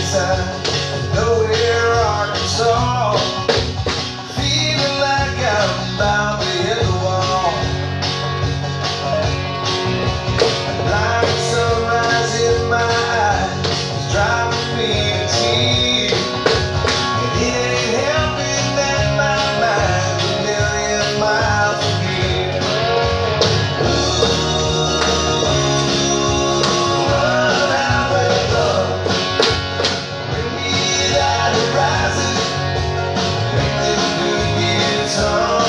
inside nowhere, Arkansas. Feeling like I'm bound to hit the wall. A blinding sunrise in my eyes is driving me to tears. And it ain't helping that my mind's a million miles from here. Run out with love, bring me that horizon, make this good guitar.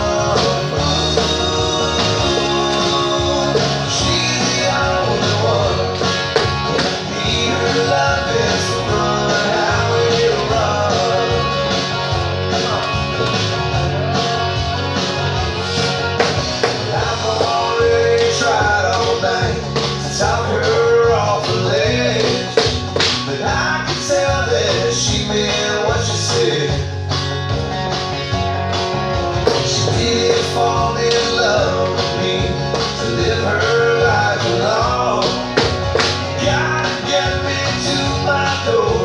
She's the only one, when I need her love is the run highway to run. I've already tried all night to talk her off the ledge, but I can tell that she meant what she said. She did fall in love with me to live her life alone. Gotta get me to my door.